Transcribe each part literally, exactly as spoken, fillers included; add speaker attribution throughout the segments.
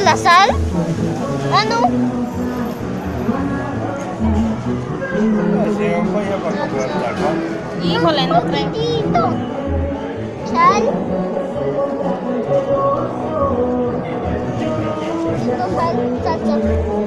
Speaker 1: la sal? Ah, no.
Speaker 2: Híjole, no trae.
Speaker 1: Sal. Sal, sal,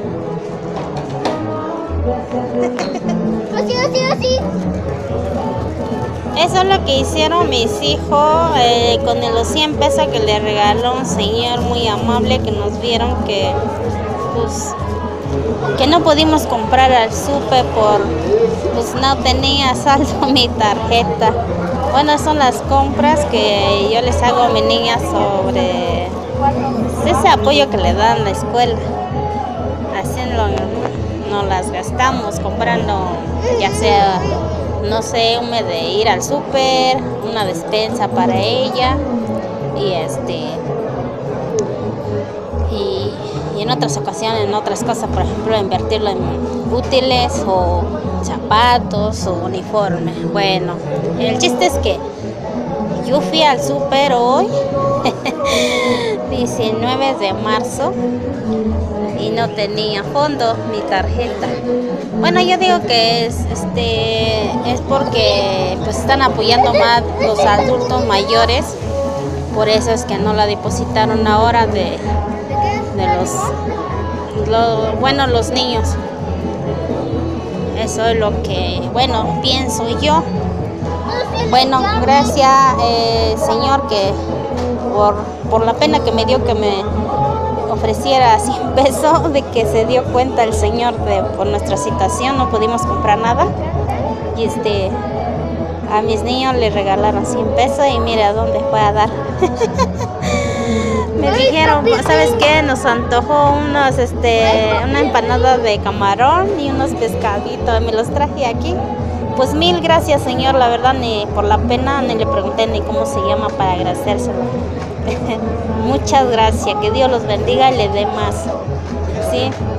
Speaker 1: Así, así, así.
Speaker 2: Eso es lo que hicieron mis hijos eh, con los cien pesos que le regaló un señor muy amable, que nos vieron que pues que no pudimos comprar al súper por pues no tenía saldo mi tarjeta. Bueno, son las compras que yo les hago a mi niña sobre ese apoyo que le dan a la escuela. Así lo, nos las gastamos comprando, ya sea, no sé, un mes de ir al súper, una despensa para ella y este y, y en otras ocasiones en otras cosas, por ejemplo, invertirlo en útiles o zapatos o uniforme. Bueno, el chiste es que yo fui al súper hoy, diecinueve de marzo, y no tenía fondo mi tarjeta. Bueno, yo digo que es este es porque pues están apoyando más los adultos mayores, por eso es que no la depositaron ahora de, de los, los bueno los niños. Eso es lo que, bueno, pienso yo. Bueno, gracias eh, Señor, que por, por la pena que me dio que me ofreciera cien pesos, de que se dio cuenta el Señor de por nuestra situación, no pudimos comprar nada. Y este a mis niños les regalaron cien pesos y mira dónde fue a dar. Me dijeron, ¿sabes qué? Nos antojó unos, este, una empanada de camarón y unos pescaditos, me los traje aquí. Pues mil gracias, Señor, la verdad, ni por la pena ni le pregunté ni cómo se llama para agradecérselo. Muchas gracias, que Dios los bendiga y le dé más. ¿Sí?